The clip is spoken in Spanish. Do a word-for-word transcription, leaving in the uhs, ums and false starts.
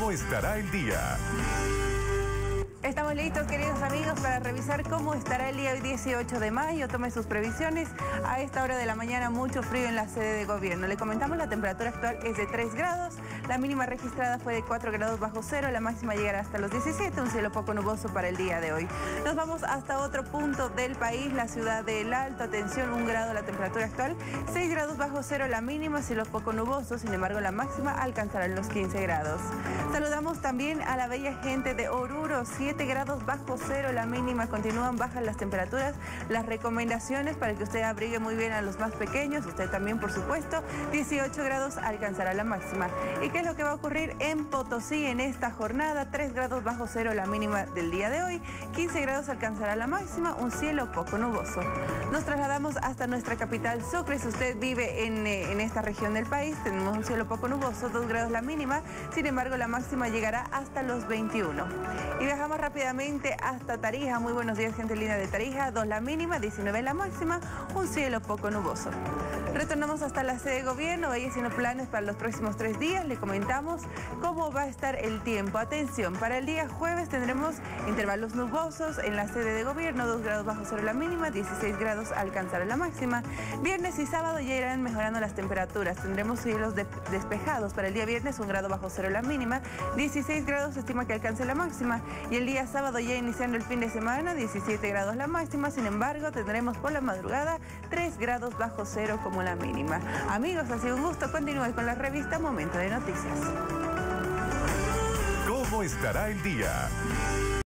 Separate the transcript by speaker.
Speaker 1: ¿Cómo estará el día?
Speaker 2: Estamos listos, queridos amigos, para revisar cómo estará el día hoy dieciocho de mayo. Tome sus previsiones. A esta hora de la mañana mucho frío en la sede de gobierno. Le comentamos, la temperatura actual es de tres grados. La mínima registrada fue de cuatro grados bajo cero. La máxima llegará hasta los diecisiete. Un cielo poco nuboso para el día de hoy. Nos vamos hasta otro punto del país, la ciudad del Alto. Atención, un grado la temperatura actual. seis grados bajo cero la mínima, cielo poco nuboso. Sin embargo, la máxima alcanzará los quince grados. Saludamos también a la bella gente de Oruro. siete grados bajo cero la mínima, continúan bajas las temperaturas. Las recomendaciones para que usted abrigue muy bien a los más pequeños, usted también por supuesto. dieciocho grados alcanzará la máxima. ¿Y qué es lo que va a ocurrir en Potosí en esta jornada? tres grados bajo cero la mínima del día de hoy, quince grados alcanzará la máxima, un cielo poco nuboso. Nos trasladamos hasta nuestra capital Sucre. Si usted vive en, eh, en esta región del país, tenemos un cielo poco nuboso, dos grados la mínima, sin embargo la máxima llegará hasta los veintiuno. Y viajamos rápidamente hasta Tarija. Muy buenos días, gente linda de Tarija. dos la mínima, diecinueve la máxima, un cielo poco nuboso. Retornamos hasta la sede de gobierno. Vaya haciendo planes para los próximos tres días. Le comentamos cómo va a estar el tiempo. Atención, para el día jueves tendremos intervalos nubosos en la sede de gobierno, dos grados bajo cero la mínima, dieciséis grados alcanzará la máxima. Viernes y sábado ya irán mejorando las temperaturas. Tendremos cielos de despejados. Para el día viernes, un grado bajo cero la mínima, dieciséis grados se estima que alcance la máxima. Y el día sábado, ya iniciando el fin de semana, diecisiete grados la máxima. Sin embargo, tendremos por la madrugada tres grados bajo cero como la mínima. Amigos, ha sido un gusto. Continúen con la revista Momento de Noticias.
Speaker 1: ¿Cómo estará el día?